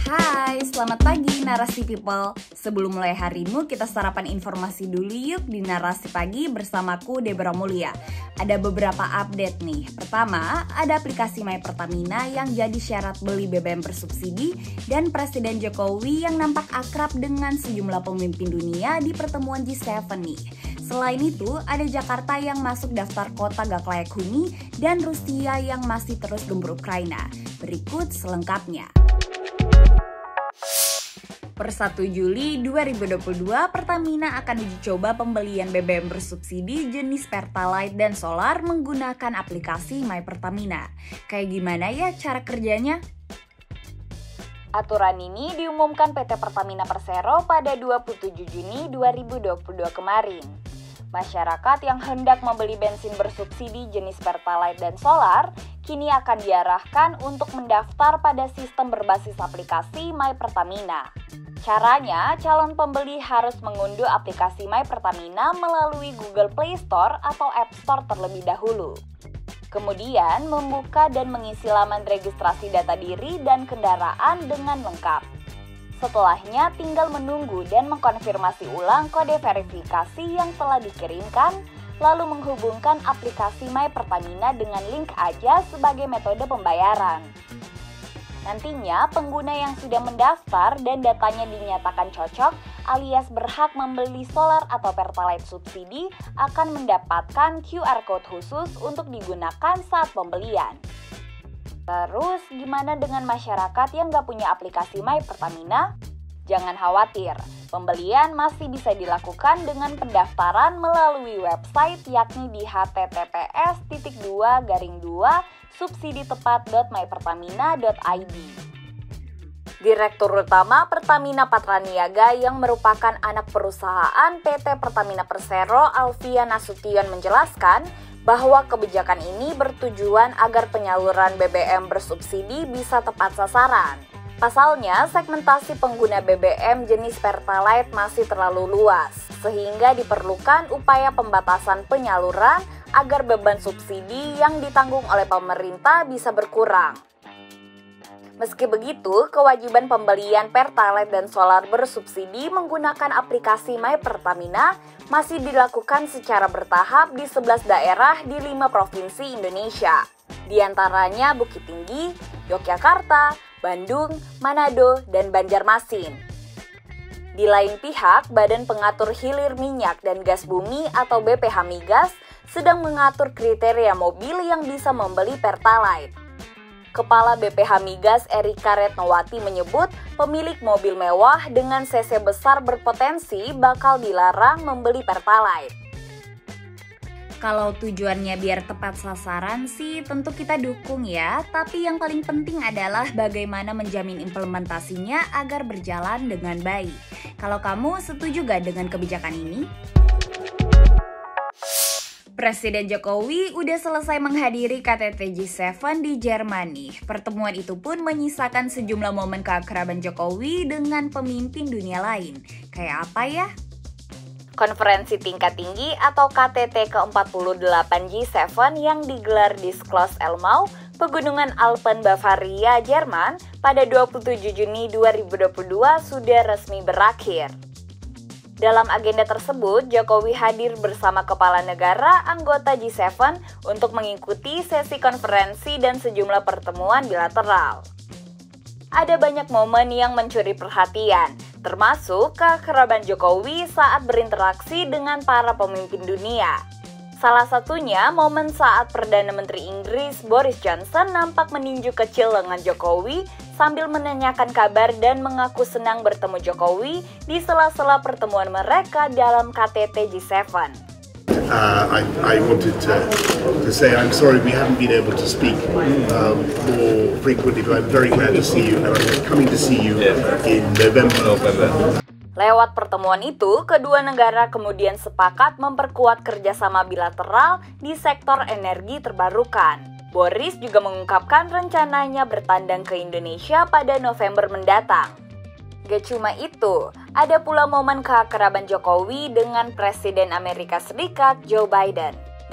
Hai, selamat pagi Narasi People. Sebelum mulai harimu, kita sarapan informasi dulu yuk di Narasi Pagi bersamaku Deborah Mulia. Ada beberapa update nih. Pertama, ada aplikasi My Pertamina yang jadi syarat beli BBM bersubsidi dan Presiden Jokowi yang nampak akrab dengan sejumlah pemimpin dunia di pertemuan G7 nih. Selain itu, ada Jakarta yang masuk daftar kota gak layak huni dan Rusia yang masih terus gempur Ukraina. Berikut selengkapnya. Per 1 Juli 2022, Pertamina akan uji coba pembelian BBM bersubsidi jenis Pertalite dan Solar menggunakan aplikasi My Pertamina. Kayak gimana ya cara kerjanya? Aturan ini diumumkan PT Pertamina Persero pada 27 Juni 2022 kemarin. Masyarakat yang hendak membeli bensin bersubsidi jenis Pertalite dan Solar kini akan diarahkan untuk mendaftar pada sistem berbasis aplikasi My Pertamina. Caranya, calon pembeli harus mengunduh aplikasi My Pertamina melalui Google Play Store atau App Store terlebih dahulu. Kemudian, membuka dan mengisi laman registrasi data diri dan kendaraan dengan lengkap. Setelahnya, tinggal menunggu dan mengkonfirmasi ulang kode verifikasi yang telah dikirimkan, lalu menghubungkan aplikasi My Pertamina dengan link aja sebagai metode pembayaran. Nantinya, pengguna yang sudah mendaftar dan datanya dinyatakan cocok alias berhak membeli solar atau Pertalite subsidi akan mendapatkan QR Code khusus untuk digunakan saat pembelian. Terus, gimana dengan masyarakat yang nggak punya aplikasi My Pertamina? Jangan khawatir, pembelian masih bisa dilakukan dengan pendaftaran melalui website yakni di https://subsiditepat.mypertamina.id. Direktur Utama Pertamina Patraniaga yang merupakan anak perusahaan PT Pertamina Persero, Alfian Nasution menjelaskan bahwa kebijakan ini bertujuan agar penyaluran BBM bersubsidi bisa tepat sasaran. Pasalnya, segmentasi pengguna BBM jenis Pertalite masih terlalu luas, sehingga diperlukan upaya pembatasan penyaluran agar beban subsidi yang ditanggung oleh pemerintah bisa berkurang. Meski begitu, kewajiban pembelian Pertalite dan Solar bersubsidi menggunakan aplikasi My Pertamina masih dilakukan secara bertahap di 11 daerah di 5 provinsi Indonesia. Di antaranya Bukit Tinggi, Yogyakarta, Bandung, Manado, dan Banjarmasin. Di lain pihak, Badan Pengatur Hilir Minyak dan Gas Bumi atau BPH Migas sedang mengatur kriteria mobil yang bisa membeli Pertalite. Kepala BPH Migas Erika Retnowati menyebut pemilik mobil mewah dengan cc besar berpotensi bakal dilarang membeli Pertalite. Kalau tujuannya biar tepat sasaran sih tentu kita dukung ya, tapi yang paling penting adalah bagaimana menjamin implementasinya agar berjalan dengan baik. Kalau kamu setuju gak dengan kebijakan ini? Presiden Jokowi udah selesai menghadiri KTT G7 di Jerman. Pertemuan itu pun menyisakan sejumlah momen keakraban Jokowi dengan pemimpin dunia lain. Kayak apa ya? Konferensi tingkat tinggi atau KTT ke-48 G7 yang digelar di Schloss Elmau, Pegunungan Alpen Bavaria, Jerman pada 27 Juni 2022 sudah resmi berakhir. Dalam agenda tersebut, Jokowi hadir bersama kepala negara anggota G7 untuk mengikuti sesi konferensi dan sejumlah pertemuan bilateral. Ada banyak momen yang mencuri perhatian, termasuk keakraban Jokowi saat berinteraksi dengan para pemimpin dunia. Salah satunya momen saat Perdana Menteri Inggris Boris Johnson nampak meninju kecil lengan Jokowi sambil menanyakan kabar dan mengaku senang bertemu Jokowi di sela-sela pertemuan mereka dalam KTT G7. I wanted to say I'm sorry we haven't been able to speak more frequently, but I'm very glad to see you, and I'm coming to see you in November. Lewat pertemuan itu, kedua negara kemudian sepakat memperkuat kerjasama bilateral di sektor energi terbarukan. Boris juga mengungkapkan rencananya bertandang ke Indonesia pada November mendatang. Gak cuma itu, ada pula momen keakraban Jokowi dengan Presiden Amerika Serikat Joe Biden.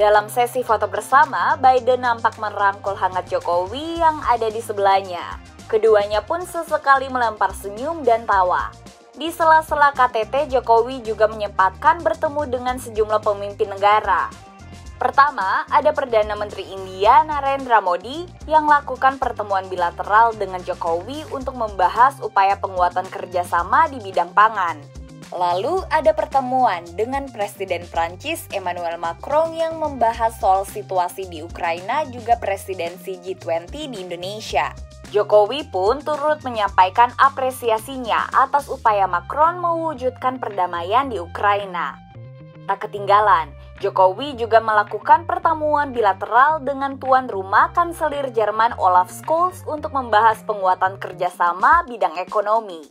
Dalam sesi foto bersama, Biden nampak merangkul hangat Jokowi yang ada di sebelahnya. Keduanya pun sesekali melempar senyum dan tawa. Di sela-sela KTT, Jokowi juga menyempatkan bertemu dengan sejumlah pemimpin negara. Pertama, ada Perdana Menteri India Narendra Modi yang lakukan pertemuan bilateral dengan Jokowi untuk membahas upaya penguatan kerjasama di bidang pangan. Lalu ada pertemuan dengan Presiden Prancis Emmanuel Macron yang membahas soal situasi di Ukraina juga presidensi G20 di Indonesia. Jokowi pun turut menyampaikan apresiasinya atas upaya Macron mewujudkan perdamaian di Ukraina. Tak ketinggalan, Jokowi juga melakukan pertemuan bilateral dengan tuan rumah Kanselir Jerman Olaf Scholz untuk membahas penguatan kerjasama bidang ekonomi.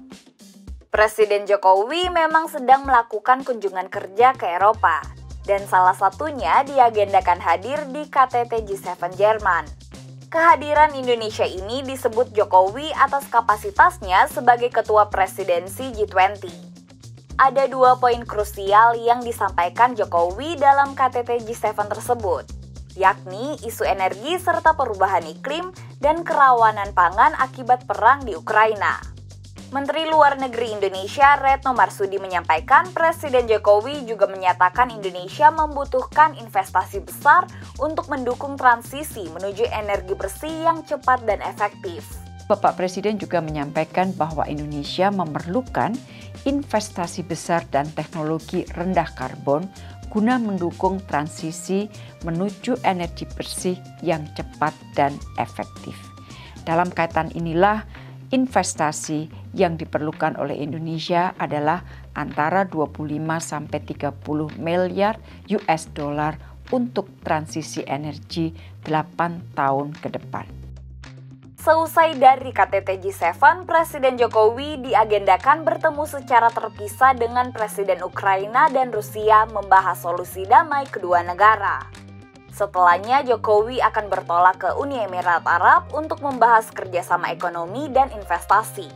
Presiden Jokowi memang sedang melakukan kunjungan kerja ke Eropa, dan salah satunya diagendakan hadir di KTT G7 Jerman. Kehadiran Indonesia ini disebut Jokowi atas kapasitasnya sebagai ketua presidensi G20. Ada 2 poin krusial yang disampaikan Jokowi dalam KTT G7 tersebut, yakni isu energi serta perubahan iklim dan kerawanan pangan akibat perang di Ukraina. Menteri Luar Negeri Indonesia Retno Marsudi menyampaikan Presiden Jokowi juga menyatakan Indonesia membutuhkan investasi besar untuk mendukung transisi menuju energi bersih yang cepat dan efektif. Bapak Presiden juga menyampaikan bahwa Indonesia memerlukan investasi besar dan teknologi rendah karbon guna mendukung transisi menuju energi bersih yang cepat dan efektif. Dalam kaitan inilah, investasi yang diperlukan oleh Indonesia adalah antara 25 sampai 30 miliar US dollar untuk transisi energi 8 tahun ke depan. Seusai dari KTT G7, Presiden Jokowi diagendakan bertemu secara terpisah dengan Presiden Ukraina dan Rusia membahas solusi damai kedua negara. Setelahnya, Jokowi akan bertolak ke Uni Emirat Arab untuk membahas kerjasama ekonomi dan investasi.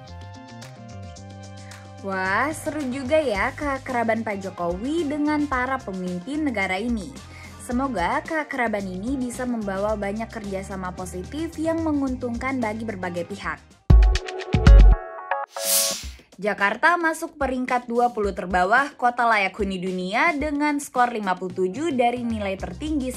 Wah, seru juga ya keakraban Pak Jokowi dengan para pemimpin negara ini. Semoga keakraban ini bisa membawa banyak kerjasama positif yang menguntungkan bagi berbagai pihak. Jakarta masuk peringkat 20 terbawah kota layak huni dunia dengan skor 57 dari nilai tertinggi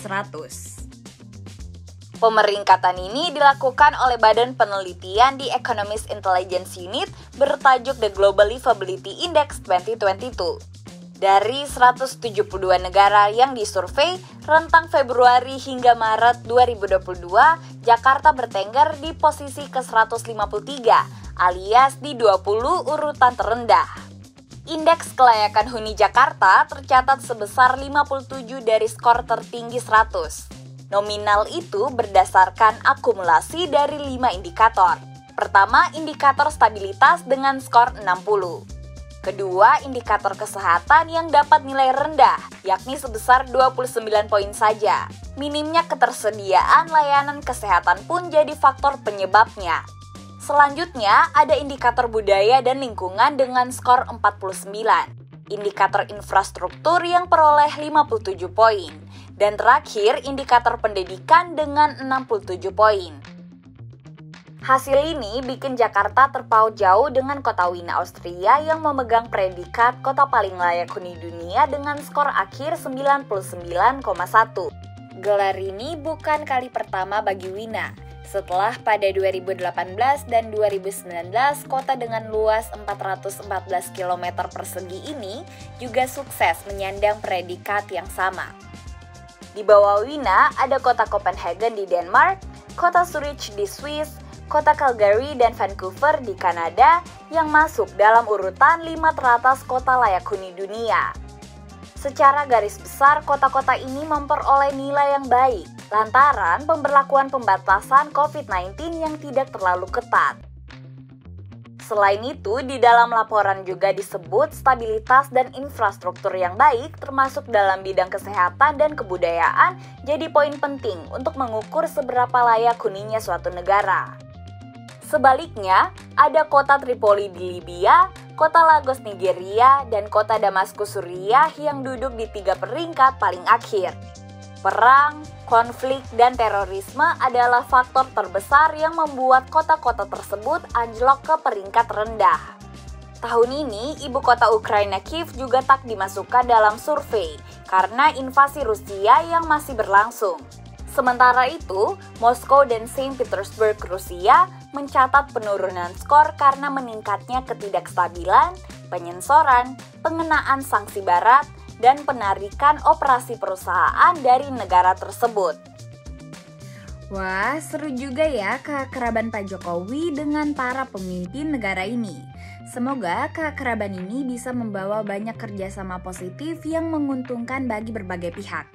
100. Pemeringkatan ini dilakukan oleh Badan Penelitian di Economist Intelligence Unit bertajuk The Global Livability Index 2022. Dari 172 negara yang disurvei, rentang Februari hingga Maret 2022, Jakarta bertengger di posisi ke-153, alias di 20 urutan terendah. Indeks kelayakan huni Jakarta tercatat sebesar 57 dari skor tertinggi 100. Nominal itu berdasarkan akumulasi dari 5 indikator. Pertama, indikator stabilitas dengan skor 60. Kedua, indikator kesehatan yang dapat nilai rendah, yakni sebesar 29 poin saja. Minimnya ketersediaan layanan kesehatan pun jadi faktor penyebabnya. Selanjutnya, ada indikator budaya dan lingkungan dengan skor 49. Indikator infrastruktur yang peroleh 57 poin. Dan terakhir, indikator pendidikan dengan 67 poin. Hasil ini bikin Jakarta terpaut jauh dengan kota Wina, Austria yang memegang predikat kota paling layak huni dunia dengan skor akhir 99,1. Gelar ini bukan kali pertama bagi Wina. Setelah pada 2018 dan 2019, kota dengan luas 414 km persegi ini juga sukses menyandang predikat yang sama. Di bawah Wina ada kota Copenhagen di Denmark, kota Zurich di Swiss, kota Calgary dan Vancouver di Kanada yang masuk dalam urutan 5 teratas kota layak huni dunia. Secara garis besar, kota-kota ini memperoleh nilai yang baik lantaran pemberlakuan pembatasan COVID-19 yang tidak terlalu ketat. Selain itu, di dalam laporan juga disebut stabilitas dan infrastruktur yang baik termasuk dalam bidang kesehatan dan kebudayaan jadi poin penting untuk mengukur seberapa layak huninya suatu negara. Sebaliknya, ada kota Tripoli di Libya, kota Lagos Nigeria, dan kota Damaskus Suriah yang duduk di 3 peringkat paling akhir. Perang, konflik, dan terorisme adalah faktor terbesar yang membuat kota-kota tersebut anjlok ke peringkat rendah. Tahun ini, ibu kota Ukraina Kiev juga tak dimasukkan dalam survei karena invasi Rusia yang masih berlangsung. Sementara itu, Moskow dan Saint Petersburg, Rusia mencatat penurunan skor karena meningkatnya ketidakstabilan, penyensoran, pengenaan sanksi barat, dan penarikan operasi perusahaan dari negara tersebut. Wah, seru juga ya keakraban Pak Jokowi dengan para pemimpin negara ini. Semoga keakraban ini bisa membawa banyak kerjasama positif yang menguntungkan bagi berbagai pihak.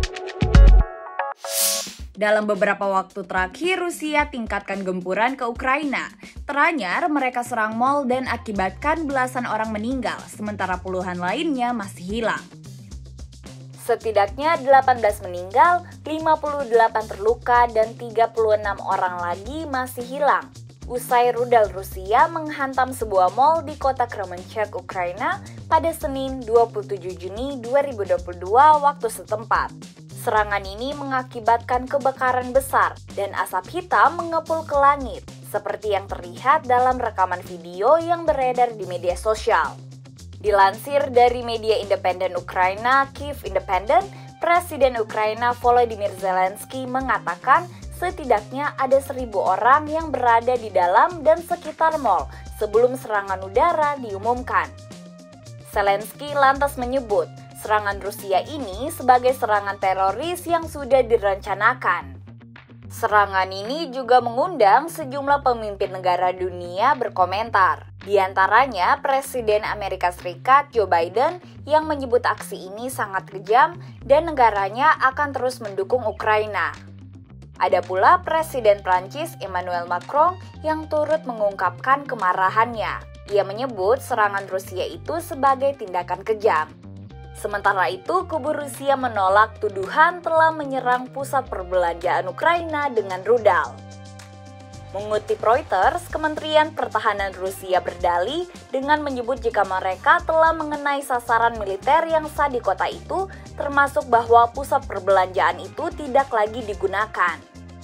Dalam beberapa waktu terakhir, Rusia tingkatkan gempuran ke Ukraina. Teranyar, mereka serang mal dan akibatkan belasan orang meninggal, sementara puluhan lainnya masih hilang. Setidaknya 18 meninggal, 58 terluka, dan 36 orang lagi masih hilang. Usai rudal Rusia menghantam sebuah mal di kota Kremenchuk, Ukraina pada Senin 27 Juni 2022 waktu setempat. Serangan ini mengakibatkan kebakaran besar dan asap hitam mengepul ke langit, seperti yang terlihat dalam rekaman video yang beredar di media sosial. Dilansir dari media independen Ukraina, Kyiv Independent, Presiden Ukraina Volodymyr Zelensky mengatakan setidaknya ada 1.000 orang yang berada di dalam dan sekitar mal sebelum serangan udara diumumkan. Zelensky lantas menyebut serangan Rusia ini sebagai serangan teroris yang sudah direncanakan. Serangan ini juga mengundang sejumlah pemimpin negara dunia berkomentar. Di antaranya Presiden Amerika Serikat Joe Biden yang menyebut aksi ini sangat kejam dan negaranya akan terus mendukung Ukraina. Ada pula Presiden Prancis Emmanuel Macron yang turut mengungkapkan kemarahannya. Ia menyebut serangan Rusia itu sebagai tindakan kejam. Sementara itu, kubu Rusia menolak tuduhan telah menyerang pusat perbelanjaan Ukraina dengan rudal. Mengutip Reuters, Kementerian Pertahanan Rusia berdalih dengan menyebut jika mereka telah mengenai sasaran militer yang sah di kota itu, termasuk bahwa pusat perbelanjaan itu tidak lagi digunakan.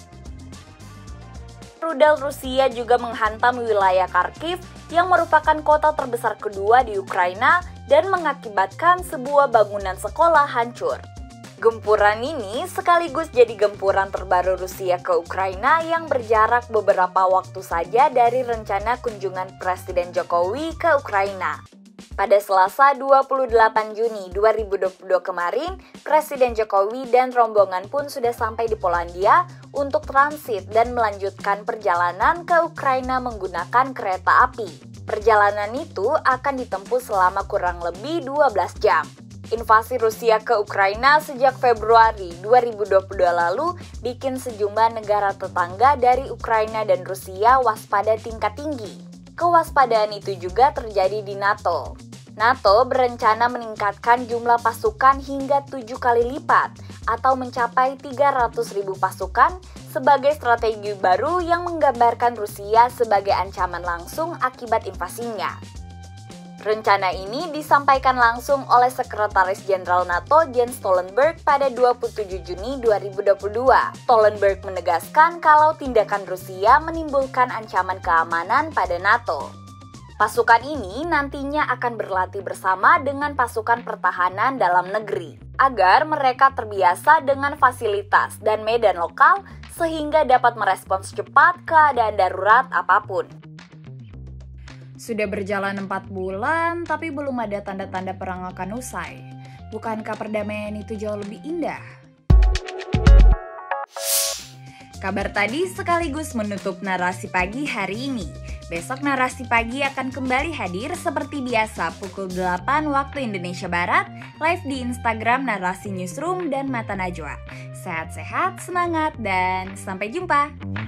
Rudal Rusia juga menghantam wilayah Kharkiv yang merupakan kota terbesar kedua di Ukraina dan mengakibatkan sebuah bangunan sekolah hancur. Gempuran ini sekaligus jadi gempuran terbaru Rusia ke Ukraina yang berjarak beberapa waktu saja dari rencana kunjungan Presiden Jokowi ke Ukraina. Pada Selasa 28 Juni 2022 kemarin, Presiden Jokowi dan rombongan pun sudah sampai di Polandia untuk transit dan melanjutkan perjalanan ke Ukraina menggunakan kereta api. Perjalanan itu akan ditempuh selama kurang lebih 12 jam. Invasi Rusia ke Ukraina sejak Februari 2022 lalu bikin sejumlah negara tetangga dari Ukraina dan Rusia waspada tingkat tinggi. Kewaspadaan itu juga terjadi di NATO. NATO berencana meningkatkan jumlah pasukan hingga 7 kali lipat atau mencapai 300.000 pasukan sebagai strategi baru yang menggambarkan Rusia sebagai ancaman langsung akibat invasinya. Rencana ini disampaikan langsung oleh Sekretaris Jenderal NATO Jens Stoltenberg pada 27 Juni 2022. Stoltenberg menegaskan kalau tindakan Rusia menimbulkan ancaman keamanan pada NATO. Pasukan ini nantinya akan berlatih bersama dengan pasukan pertahanan dalam negeri, agar mereka terbiasa dengan fasilitas dan medan lokal sehingga dapat merespons cepat keadaan darurat apapun. Sudah berjalan 4 bulan, tapi belum ada tanda-tanda perang akan usai. Bukankah perdamaian itu jauh lebih indah? Kabar tadi sekaligus menutup narasi pagi hari ini. Besok narasi pagi akan kembali hadir seperti biasa pukul 8 waktu Indonesia Barat, live di Instagram Narasi Newsroom dan Mata Najwa. Sehat-sehat, semangat, dan sampai jumpa!